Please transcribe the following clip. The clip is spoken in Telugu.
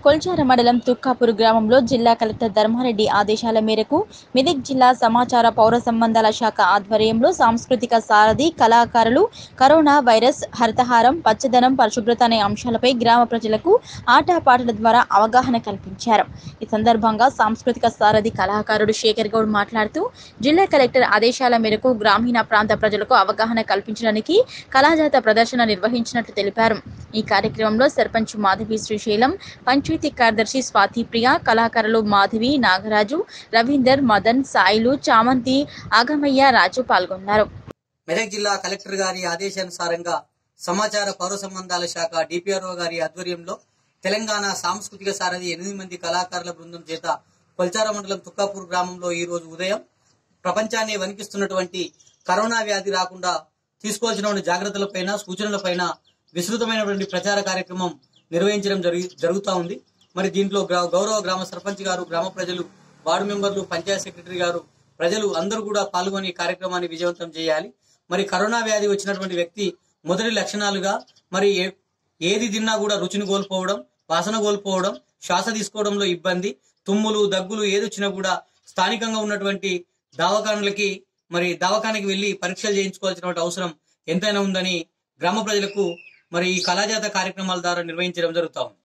కొల్చార మండలం తుక్కాపూర్ గ్రామంలో జిల్లా కలెక్టర్ ధర్మారెడ్డి ఆదేశాల మేరకు మెదక్ జిల్లా సమాచార పౌర సంబంధాల శాఖ ఆధ్వర్యంలో సాంస్కృతిక సారథి కళాకారులు కరోనా వైరస్ హరితహారం పచ్చదనం పరిశుభ్రత అనే అంశాలపై గ్రామ ప్రజలకు ఆటపాటల ద్వారా అవగాహన కల్పించారు। ఈ సందర్భంగా సాంస్కృతిక సారథి కళాకారుడు శేఖర్ గౌడ్ మాట్లాడుతూ జిల్లా కలెక్టర్ ఆదేశాల మేరకు గ్రామీణ ప్రాంత ప్రజలకు అవగాహన కల్పించడానికి కళాజాత ప్రదర్శన నిర్వహించినట్లు తెలిపారు। ఈ కార్యక్రమంలో సర్పంచ్ మాధవి శ్రీశైలం, పంచాయతీ కార్యదర్శి స్వాతి ప్రియ, కళాకారులు మాధవి, నాగరాజు, రవీందర్, మదన్, సాయిలు, చామంతి, ఆగమయ్య, రాజు పాల్గొన్నారు। మెదక్ జిల్లా కలెక్టర్ గారి ఆదేశానుసారంగా సమాచార పౌర సంబంధాల శాఖ డిపిఆర్ఓ గారి ఆధ్వర్యంలో తెలంగాణ సాంస్కృతిక సారథి 8 మంది కళాకారుల బృందం చేత కొల్చార మండలం తుక్కాపూర్ గ్రామంలో ఈ రోజు ఉదయం ప్రపంచాన్ని వణికిస్తున్నటువంటి కరోనా వ్యాధి రాకుండా తీసుకోవాల్సిన జాగ్రత్తలపైన సూచనలపైన విస్తృతమైనటువంటి ప్రచార కార్యక్రమం నిర్వహించడం జరుగుతూ ఉంది। మరి దీంట్లో గౌరవ గ్రామ సర్పంచ్ గారు, గ్రామ ప్రజలు, వార్డు మెంబర్లు, పంచాయత్ సెక్రటరీ గారు, ప్రజలు అందరూ కూడా పాల్గొని కార్యక్రమాన్ని విజయవంతం చేయాలి। మరి కరోనా వ్యాధి వచ్చినటువంటి వ్యక్తి మొదటి లక్షణాలుగా మరి ఏది తిన్నా కూడా రుచిని కోల్పోవడం, వాసన కోల్పోవడం, శ్వాస తీసుకోవడంలో ఇబ్బంది, తుమ్ములు, దగ్గులు ఏది వచ్చినా కూడా స్థానికంగా ఉన్నటువంటి దవాఖానకి వెళ్లి పరీక్షలు చేయించుకోవాల్సిన అవసరం ఎంతైనా ఉందని గ్రామ ప్రజలకు మరి ఈ కళాజాత కార్యక్రమాల ద్వారా నిర్వహించడం జరుగుతా ఉంది।